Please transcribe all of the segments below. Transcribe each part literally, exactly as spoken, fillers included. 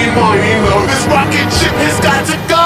morning, oh, this rocket ship has got to go.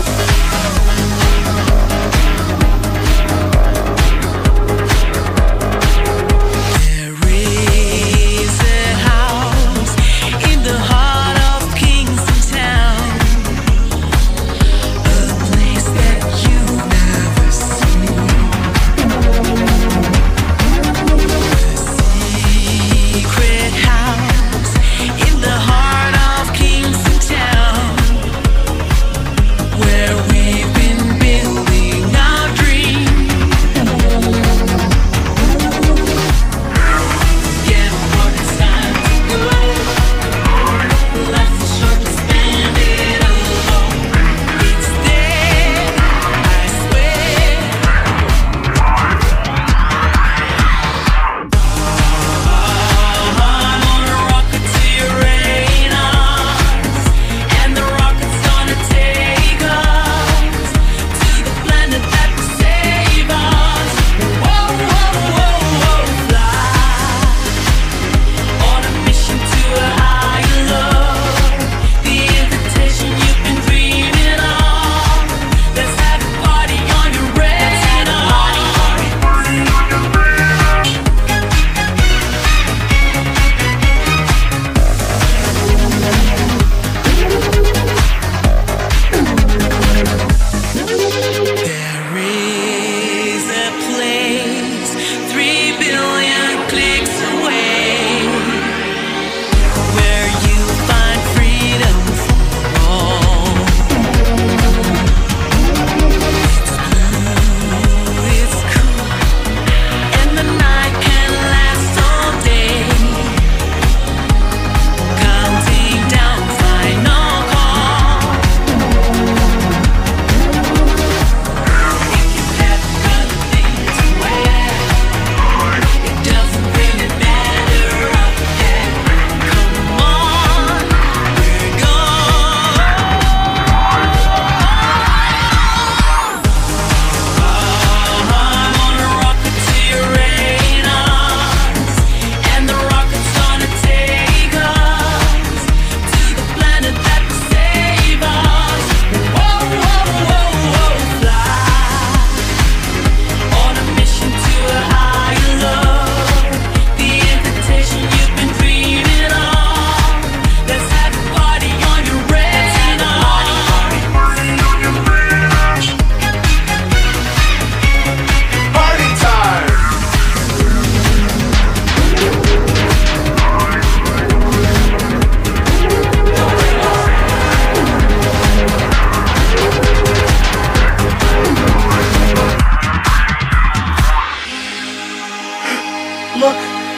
Look,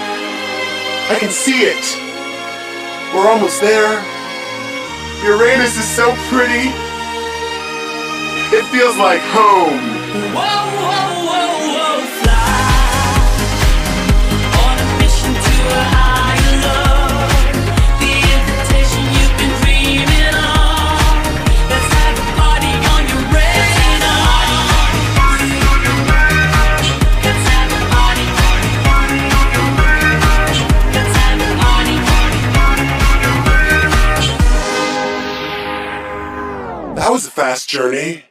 I can see it. We're almost there. Uranus is so pretty. It feels like home. Whoa, whoa, whoa, whoa, fly on a mission to a higher love. The invitation you've been dreaming of. Let's have a party on your radar. Let's have a party. Let's have a party. That was a fast journey.